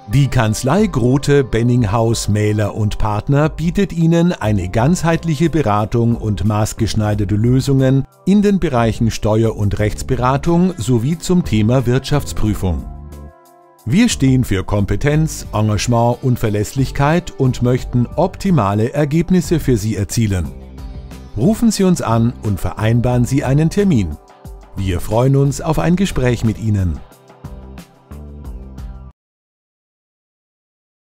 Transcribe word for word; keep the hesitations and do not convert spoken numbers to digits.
Die Kanzlei Grote Benninghaus Mähler und Partner bietet Ihnen eine ganzheitliche Beratung und maßgeschneiderte Lösungen in den Bereichen Steuer- und Rechtsberatung sowie zum Thema Wirtschaftsprüfung. Wir stehen für Kompetenz, Engagement und Verlässlichkeit und möchten optimale Ergebnisse für Sie erzielen. Rufen Sie uns an und vereinbaren Sie einen Termin. Wir freuen uns auf ein Gespräch mit Ihnen.